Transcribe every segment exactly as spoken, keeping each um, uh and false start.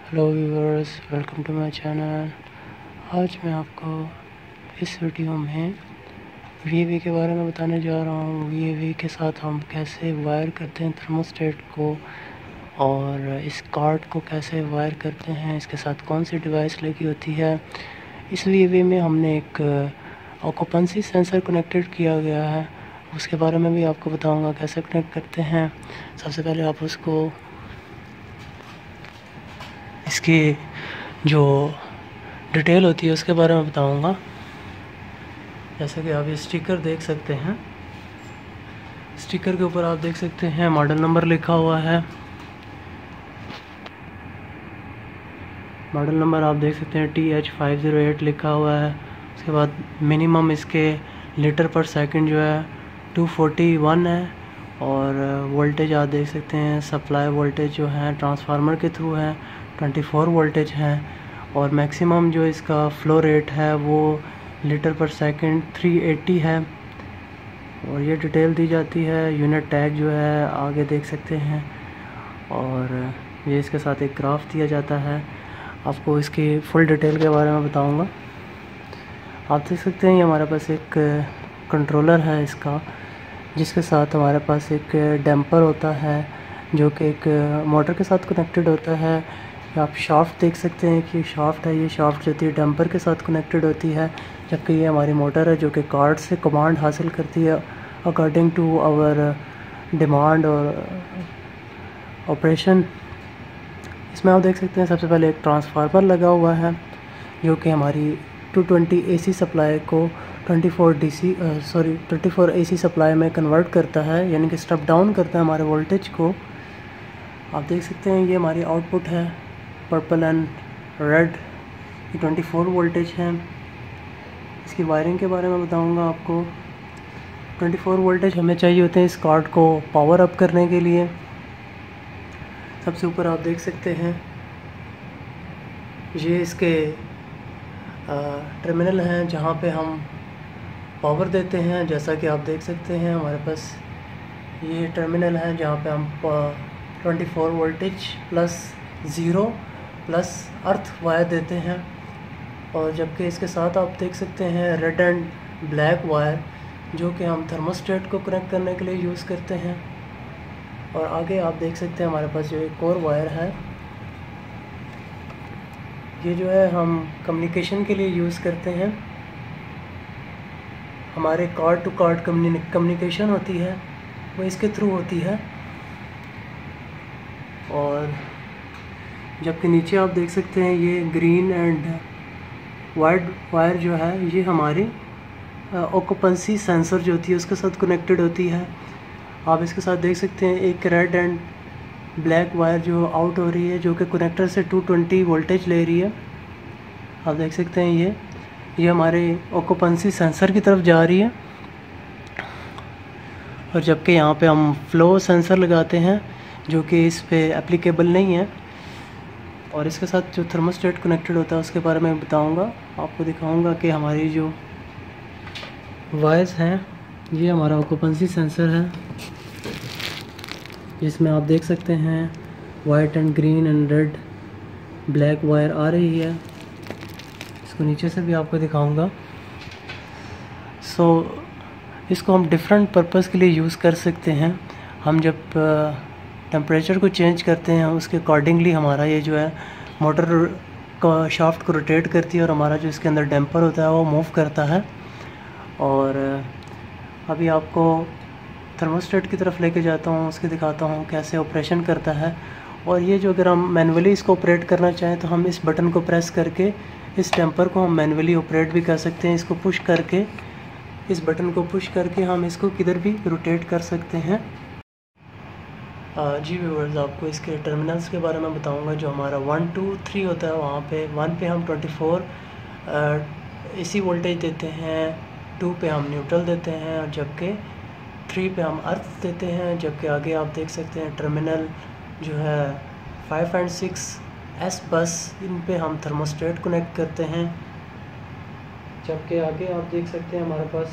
Hello viewers, welcome to my channel. आज मैं आपको इस वीडियो में वी ए वी के बारे में बताने जा रहा हूँ। वी ए वी के साथ हम कैसे वायर करते हैं थर्मोस्टेट को, और इस कार्ड को कैसे वायर करते हैं, इसके साथ कौन सी डिवाइस लगी होती है। इस वी ए वी में हमने एक ऑक्यूपेंसी सेंसर कनेक्टेड किया गया है, उसके बारे में भी आपको बताऊँगा कैसे कनेक्ट करते हैं। सबसे पहले आप उसको इसकी जो डिटेल होती है उसके बारे में बताऊंगा। जैसे कि आप ये स्टिकर देख सकते हैं, स्टिकर के ऊपर आप देख सकते हैं मॉडल नंबर लिखा हुआ है। मॉडल नंबर आप देख सकते हैं T H five zero eight लिखा हुआ है। उसके बाद मिनिमम इसके लीटर पर सेकंड जो है टू फोर्टी वन है, और वोल्टेज आप देख सकते हैं सप्लाई वोल्टेज जो है ट्रांसफार्मर के थ्रू है ट्वेंटी फोर वोल्टेज है, और मैक्सिमम जो इसका फ्लो रेट है वो लीटर पर सेकंड थ्री एटी है। और ये डिटेल दी जाती है, यूनिट टैग जो है आगे देख सकते हैं, और ये इसके साथ एक ग्राफ दिया जाता है। आपको इसकी फुल डिटेल के बारे में बताऊंगा। आप देख सकते हैं ये हमारे पास एक कंट्रोलर है इसका, जिसके साथ हमारे पास एक डैम्पर होता है जो कि एक मोटर के साथ कनेक्टेड होता है। आप शाफ्ट देख सकते हैं कि शाफ्ट है, ये शाफ्ट जो होती है डैम्पर के साथ कनेक्टेड होती है, जबकि ये हमारी मोटर है जो कि कार्ड से कमांड हासिल करती है अकॉर्डिंग टू आवर डिमांड और ऑपरेशन। इसमें आप देख सकते हैं सबसे पहले एक ट्रांसफार्मर लगा हुआ है जो कि हमारी टू ट्वेंटी एसी सप्लाई को twenty four DC sorry twenty four AC supply में कन्वर्ट करता है, यानी कि स्टेप डाउन करता है हमारे वोल्टेज को। आप देख सकते हैं ये हमारी आउटपुट है पर्पल एंड रेड, ये ट्वेंटी फोर वोल्टेज है। इसकी वायरिंग के बारे में बताऊंगा आपको। ट्वेंटी फोर वोल्टेज हमें चाहिए होते हैं इस कार्ड को पावर अप करने के लिए। सबसे ऊपर आप देख सकते हैं ये इसके टर्मिनल हैं जहाँ पे हम पावर देते हैं। जैसा कि आप देख सकते हैं हमारे पास ये टर्मिनल हैं जहाँ पे हम twenty four voltage plus zero plus earth wire देते हैं, और जबकि इसके साथ आप देख सकते हैं रेड एंड ब्लैक वायर जो कि हम थर्मोस्टेट को कनेक्ट करने के लिए यूज़ करते हैं। और आगे आप देख सकते हैं हमारे पास जो एक और वायर है, ये जो है हम कम्युनिकेशन के लिए यूज़ करते हैं। हमारे कार्ड टू कार्ड कम्युनिकेशन होती है वो इसके थ्रू होती है। और जबकि नीचे आप देख सकते हैं ये ग्रीन एंड वाइट वायर जो है ये हमारी ऑक्यूपेंसी सेंसर जो होती है उसके साथ कनेक्टेड होती है। आप इसके साथ देख सकते हैं एक रेड एंड ब्लैक वायर जो आउट हो रही है जो कि कनेक्टर से टू ट्वेंटी वोल्टेज ले रही है। आप देख सकते हैं ये ये हमारे ऑक्यूपेंसी सेंसर की तरफ जा रही है, और जबकि यहाँ पे हम फ्लो सेंसर लगाते हैं जो कि इस पे एप्लीकेबल नहीं है। और इसके साथ जो थर्मोस्टेट कनेक्टेड होता है उसके बारे में बताऊंगा। आपको दिखाऊंगा कि हमारी जो वायर्स हैं ये हमारा ऑक्यूपेंसी सेंसर है, जिसमें आप देख सकते हैं white and green and red black wire आ रही है। इसको नीचे से भी आपको दिखाऊंगा। सो so, इसको हम डिफरेंट पर्पस के लिए यूज़ कर सकते हैं। हम जब टेम्परेचर को चेंज करते हैं उसके अकॉर्डिंगली हमारा ये जो है मोटर का शाफ्ट को रोटेट करती है, और हमारा जो इसके अंदर डैम्पर होता है वो मूव करता है। और अभी आपको थर्मोस्टेट की तरफ लेके जाता हूँ, उसके दिखाता हूँ कैसे ऑपरेशन करता है। और ये जो अगर हम मैनुअली इसको ऑपरेट करना चाहें तो हम इस बटन को प्रेस करके इस डैम्पर को हम मैनुअली ऑपरेट भी कर सकते हैं। इसको पुश करके इस बटन को पुश करके हम इसको किधर भी रोटेट कर सकते हैं। जी व्यूअर्स, आपको इसके टर्मिनल्स के बारे में बताऊंगा। जो हमारा वन टू थ्री होता है वहाँ पे वन पे हम ट्वेंटी फोर एसी वोल्टेज देते हैं, टू पे हम न्यूट्रल देते हैं, और जबकि थ्री पे हम अर्थ देते हैं। जबकि आगे आप देख सकते हैं टर्मिनल जो है five and six S bus, इन पे हम थर्मोस्टेट कनेक्ट करते हैं। जबकि आगे आप देख सकते हैं हमारे पास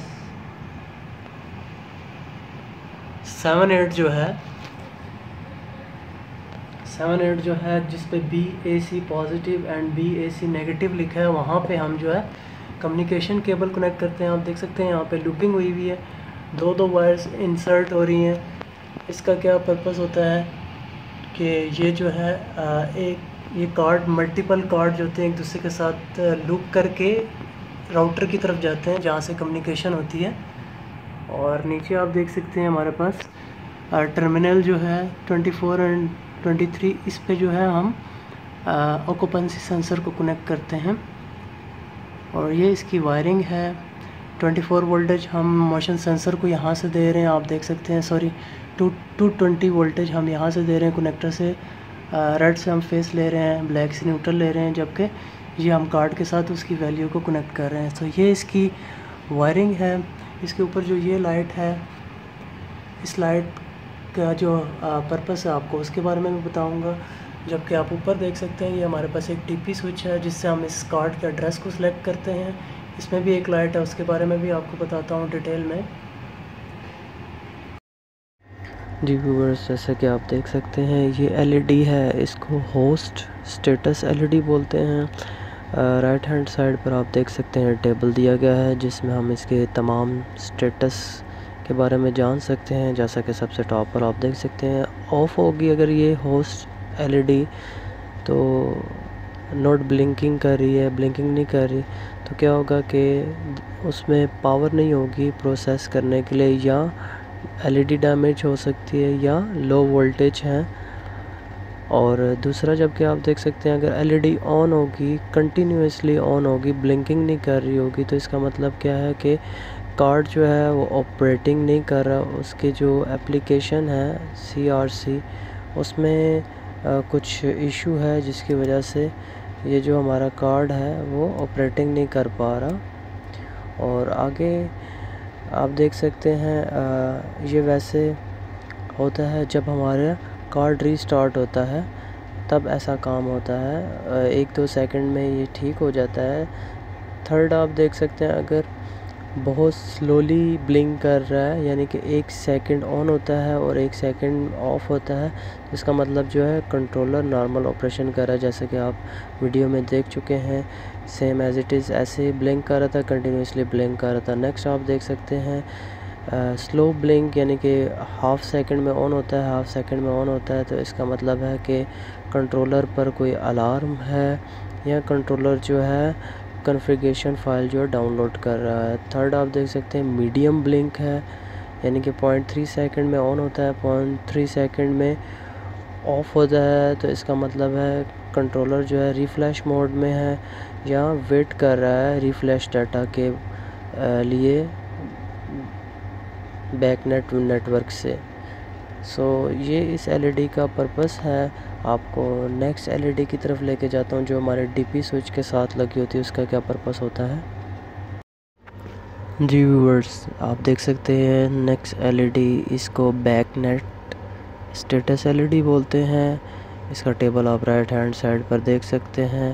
सेवन एट जो है सेवन एट जो है जिस पे B A C positive and B A C negative लिखा है, वहाँ पे हम जो है कम्युनिकेशन केबल कनेक्ट करते हैं। आप देख सकते हैं यहाँ पे लूपिंग हुई हुई है, दो दो वायर्स इंसर्ट हो रही हैं। इसका क्या पर्पस होता है कि ये जो है एक ये कार्ड मल्टीपल कार्ड जो होते हैं एक दूसरे के साथ लूप करके राउटर की तरफ जाते हैं जहाँ से कम्युनिकेशन होती है। और नीचे आप देख सकते हैं हमारे पास टर्मिनल जो है twenty four and twenty three, इस पे जो है हम ऑक्यूपेंसी सेंसर को कनेक्ट करते हैं। और ये इसकी वायरिंग है। ट्वेंटी फोर वोल्टेज हम मोशन सेंसर को यहाँ से दे रहे हैं, आप देख सकते हैं। Sorry two two twenty voltage हम यहाँ से दे रहे हैं कनेक्टर से। रेड से हम फेस ले रहे हैं, ब्लैक से न्यूट्रल ले रहे हैं, जबकि ये हम कार्ड के साथ उसकी वैल्यू को कनेक्ट कर रहे हैं। तो ये इसकी वायरिंग है। इसके ऊपर जो ये लाइट है, इस लाइट का जो पर्पस है आपको उसके बारे में मैं बताऊंगा। जबकि आप ऊपर देख सकते हैं ये हमारे पास एक टीपी स्विच है जिससे हम इस कार्ड के एड्रेस को सिलेक्ट करते हैं। इसमें भी एक लाइट है, उसके बारे में भी आपको बताता हूँ डिटेल में। जी व्यूअर्स, जैसे कि आप देख सकते हैं ये एलईडी है, इसको होस्ट स्टेटस एलईडी बोलते हैं। राइट हैंड साइड पर आप देख सकते हैं टेबल दिया गया है जिसमें हम इसके तमाम स्टेटस के बारे में जान सकते हैं। जैसा कि सबसे टॉप पर आप देख सकते हैं ऑफ होगी अगर ये होस्ट एलईडी, तो नॉट ब्लिंकिंग कर रही है, ब्लिंकिंग नहीं कर रही, तो क्या होगा कि उसमें पावर नहीं होगी प्रोसेस करने के लिए, या एलईडी डैमेज हो सकती है या लो वोल्टेज है। और दूसरा, जबकि आप देख सकते हैं अगर एलईडी ऑन होगी, कंटिन्यूसली ऑन होगी, ब्लिंकिंग नहीं कर रही होगी, तो इसका मतलब क्या है कि कार्ड जो है वो ऑपरेटिंग नहीं कर रहा। उसकी जो एप्लीकेशन है सी आर सी, उसमें आ, कुछ इशू है जिसकी वजह से ये जो हमारा कार्ड है वो ऑपरेटिंग नहीं कर पा रहा। और आगे आप देख सकते हैं आ, ये वैसे होता है जब हमारा कार्ड रीस्टार्ट होता है तब ऐसा काम होता है, एक दो सेकंड में ये ठीक हो जाता है। थर्ड, आप देख सकते हैं अगर बहुत स्लोली ब्लिंक कर रहा है, यानी कि एक सेकंड ऑन होता है और एक सेकंड ऑफ होता है, इसका मतलब जो है कंट्रोलर नॉर्मल ऑपरेशन कर रहा है। जैसे कि आप वीडियो में देख चुके हैं, सेम एज इट इज़ ऐसे ही ब्लिंक कर रहा था, कंटिन्यूसली ब्लिंक कर रहा था। नेक्स्ट आप देख सकते हैं स्लो uh, ब्लिंक, यानी कि हाफ सेकंड में ऑन होता है, हाफ सेकंड में ऑन होता है, तो इसका मतलब है कि कंट्रोलर पर कोई अलार्म है या कंट्रोलर जो है कॉन्फ़िगरेशन फाइल जो डाउनलोड कर रहा है। थर्ड, आप देख सकते हैं मीडियम ब्लिंक है, यानी कि पॉइंट थ्री सेकेंड में ऑन होता है, पॉइंट थ्री सेकेंड में ऑफ होता है, तो इसका मतलब है कंट्रोलर जो है रिफ्लैश मोड में है या वेट कर रहा है रिफ्लैश डाटा के लिए बैकनेट नेटवर्क से। सो so, ये इस एलईडी का पर्पस है। आपको नेक्स्ट एलईडी की तरफ लेके जाता हूँ जो हमारे डीपी स्विच के साथ लगी होती है, उसका क्या पर्पस होता है। जी व्यूअर्स, आप देख सकते हैं नेक्स्ट एलईडी, इसको बैकनेट स्टेटस एलईडी बोलते हैं। इसका टेबल आप राइट हैंड साइड पर देख सकते हैं।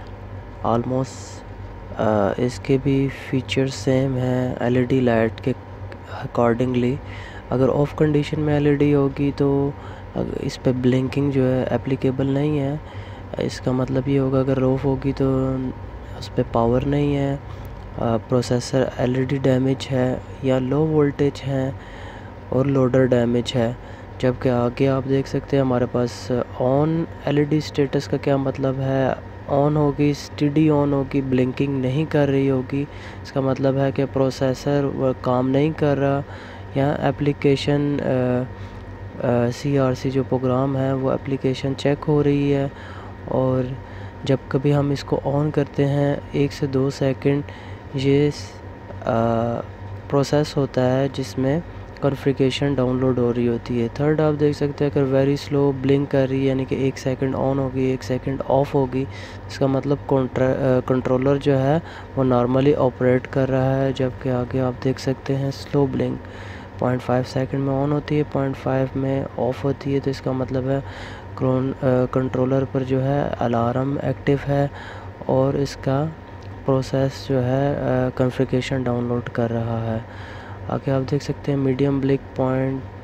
ऑलमोस्ट इसके भी फीचर्स सेम हैं एलईडी लाइट के अकॉर्डिंगली। अगर ऑफ कंडीशन में एलईडी होगी तो इस पे ब्लिंकिंग जो है एप्लीकेबल नहीं है। इसका मतलब ये होगा अगर ऑफ होगी तो उस पर पावर नहीं है, प्रोसेसर एलईडी डैमेज है या लो वोल्टेज है और लोडर डैमेज है। जबकि आगे आप देख सकते हैं हमारे पास ऑन एलईडी स्टेटस का क्या मतलब है, ऑन होगी, स्टडी ऑन होगी, ब्लिंकिंग नहीं कर रही होगी, इसका मतलब है कि प्रोसेसर वो काम नहीं कर रहा या एप्लीकेशन सी आर सी जो प्रोग्राम है वो एप्लीकेशन चेक हो रही है। और जब कभी हम इसको ऑन करते हैं एक से दो सेकंड ये प्रोसेस होता है जिसमें कॉन्फ़िगरेशन डाउनलोड हो रही होती है। थर्ड, आप देख सकते हैं अगर वेरी स्लो ब्लिंक कर रही है, यानी कि एक सेकंड ऑन होगी एक सेकंड ऑफ होगी, इसका मतलब कंट्रोलर जो है वो नॉर्मली ऑपरेट कर रहा है। जबकि आगे आप देख सकते हैं slow blink point five second में ऑन होती है, पॉइंट फाइव में ऑफ होती है, तो इसका मतलब है कंट्रोलर पर जो है अलार्म एक्टिव है और इसका प्रोसेस जो है कॉन्फ़िगरेशन डाउनलोड कर रहा है। आगे आप देख सकते हैं medium blink point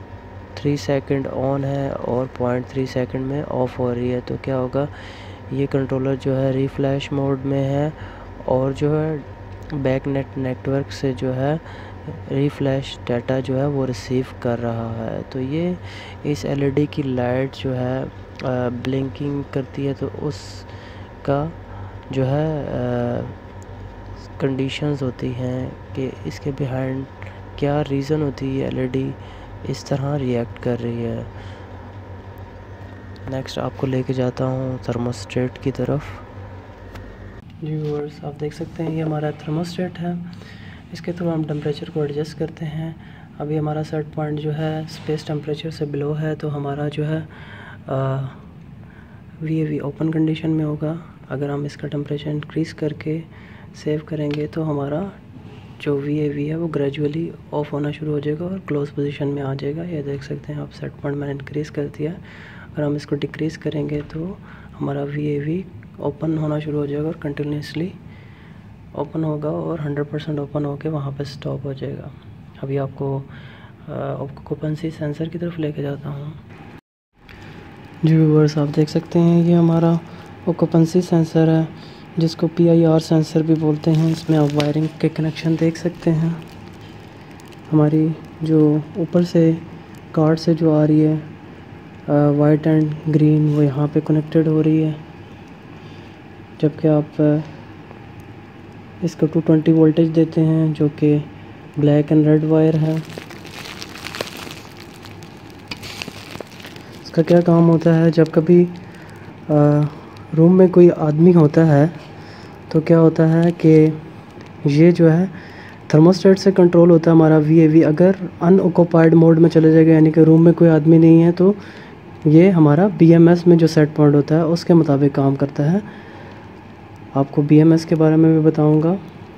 three second on है और पॉइंट थ्री सेकंड में ऑफ हो रही है। तो क्या होगा, ये कंट्रोलर जो है रिफ्लैश मोड में है और जो है बैक नेट नेटवर्क से जो है रिफ्लैश डाटा जो है वो रिसीव कर रहा है। तो ये इस एलईडी की लाइट जो है ब्लिंकिंग करती है, तो उसका जो है कंडीशंस होती हैं कि इसके बिहाइंड क्या रीज़न होती है एलईडी इस तरह रिएक्ट कर रही है। नेक्स्ट आपको लेके जाता हूँ थर्मोस्टेट की तरफ। जी व्यूअर्स, आप देख सकते हैं ये हमारा थर्मोस्टेट है। इसके थ्रू हम टेम्परेचर को एडजस्ट करते हैं। अभी हमारा सेट पॉइंट जो है स्पेस टेम्परेचर से बिलो है, तो हमारा जो है V A V open condition में होगा। अगर हम इसका टेम्परेचर इंक्रीज़ करके सेव करेंगे तो हमारा जो वी ए वी है वो ग्रेजुअली ऑफ होना शुरू हो जाएगा और क्लोज पोजीशन में आ जाएगा। ये देख सकते हैं आप, सेट पॉइंट मैंने इंक्रीज़ कर दिया। अगर हम इसको डिक्रीज़ करेंगे तो हमारा वी ए वी ओपन होना शुरू हो जाएगा और कंटिन्यूसली ओपन होगा और हंड्रेड परसेंट ओपन होकर वहाँ पे स्टॉप हो जाएगा। अभी आपको ऑक्यूपेंसी सेंसर की तरफ लेके जाता हूँ। जी व्यूअर्स, आप देख सकते हैं ये हमारा ऑक्यूपेंसी सेंसर है, जिसको पी आई आर सेंसर भी बोलते हैं। इसमें आप वायरिंग के कनेक्शन देख सकते हैं। हमारी जो ऊपर से कार्ड से जो आ रही है वाइट एंड ग्रीन, वो यहाँ पे कनेक्टेड हो रही है, जबकि आप आ, इसको टू ट्वेंटी वोल्टेज देते हैं जो कि ब्लैक एंड रेड वायर है। इसका क्या काम होता है, जब कभी आ, रूम में कोई आदमी होता है तो क्या होता है कि ये जो है थर्मोस्टेट से कंट्रोल होता है हमारा वी ए वी। अगर अनऑक्यूपाइड मोड में चले जाएगा, यानी कि रूम में कोई आदमी नहीं है, तो ये हमारा बी एम एस में जो सेट पॉइंट होता है उसके मुताबिक काम करता है। आपको बी एम एस के बारे में भी बताऊंगा।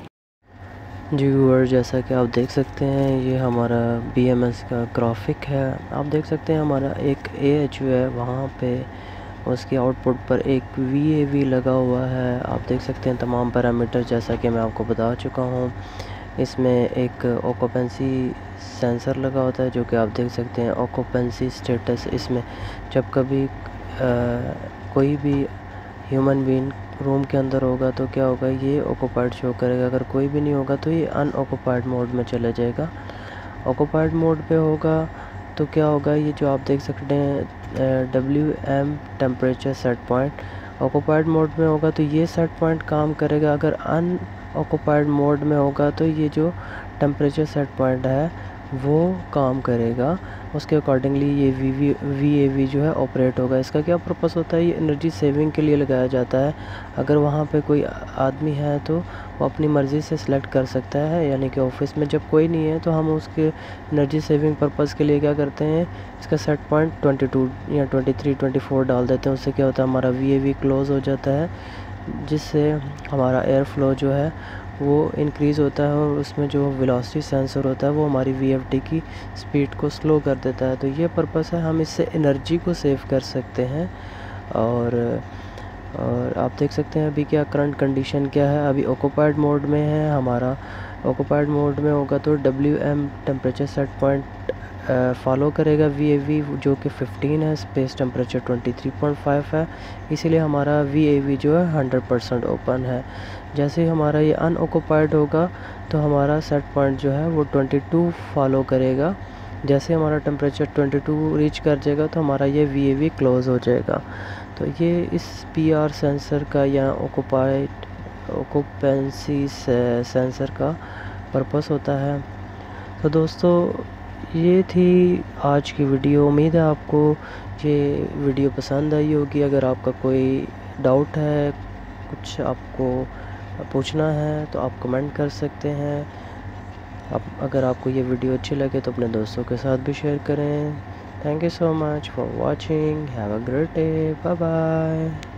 जी व्यूअर, जैसा कि आप देख सकते हैं ये हमारा बी एम एस का ग्राफिक है। आप देख सकते हैं हमारा एक ए एच यू है, वहाँ पे उसकी आउटपुट पर एक वी ए वी लगा हुआ है। आप देख सकते हैं तमाम पैरामीटर जैसा कि मैं आपको बता चुका हूँ। इसमें एक ऑक्यूपेंसी सेंसर लगा होता है जो कि आप देख सकते हैं ऑक्यूपेंसी स्टेटस। इसमें जब कभी आ, कोई भी ह्यूमन बीइंग रूम के अंदर होगा तो क्या होगा, ये ऑक्यूपाइड शो करेगा। अगर कोई भी नहीं होगा तो ये अनऑक्यूपाइड मोड में चला जाएगा। ऑक्यूपाइड मोड पे होगा तो क्या होगा, ये जो आप देख सकते हैं W M temperature set point, occupied mode में होगा तो ये सेट पॉइंट काम करेगा। अगर अन ऑक्यूपाइड मोड में होगा तो ये जो टेम्परेचर सेट पॉइंट है वो काम करेगा। उसके अकॉर्डिंगली ये V V V A V जो है ऑपरेट होगा। इसका क्या पर्पस होता है, ये एनर्जी सेविंग के लिए लगाया जाता है। अगर वहाँ पे कोई आदमी है तो वो अपनी मर्ज़ी से सिलेक्ट कर सकता है, यानी कि ऑफिस में जब कोई नहीं है तो हम उसके एनर्जी सेविंग पर्पस के लिए क्या करते हैं, इसका सेट पॉइंट ट्वेंटी टू या ट्वेंटी थ्री ट्वेंटी फोर डाल देते हैं। उससे क्या होता है, हमारा वी ए वी क्लोज़ हो जाता है, जिससे हमारा एयर फ्लो जो है वो इंक्रीज़ होता है और उसमें जो वेलोसिटी सेंसर होता है वो हमारी वी एफ डी की स्पीड को स्लो कर देता है। तो ये पर्पस है, हम इससे एनर्जी को सेव कर सकते हैं। और और आप देख सकते हैं अभी क्या करंट कंडीशन क्या है। अभी ऑक्यूपाइड मोड में है हमारा। ऑक्यूपाइड मोड में होगा तो W M temperature set point follow करेगा वी ए वी, जो कि फिफ्टीन है, space temperature twenty three point five है, इसीलिए हमारा वी ए वी जो है हंड्रेड परसेंट ओपन है। जैसे ही हमारा ये अनऑक्यूपाइड होगा तो हमारा सेट पॉइंट जो है वो ट्वेंटी टू फॉलो करेगा। जैसे हमारा टेम्परेचर ट्वेंटी टू रीच कर जाएगा तो हमारा ये वी ए वी क्लोज़ हो जाएगा। तो ये इस पी आर सेंसर का या ऑक्यूपाइड ऑक्यूपेंसी सेंसर का पर्पस होता है। तो दोस्तों ये थी आज की वीडियो। उम्मीद है आपको ये वीडियो पसंद आई होगी। अगर आपका कोई डाउट है, कुछ आपको पूछना है तो आप कमेंट कर सकते हैं। आप अगर आपको ये वीडियो अच्छी लगे तो अपने दोस्तों के साथ भी शेयर करें। Thank you so much for watching. Have a great day. Bye bye.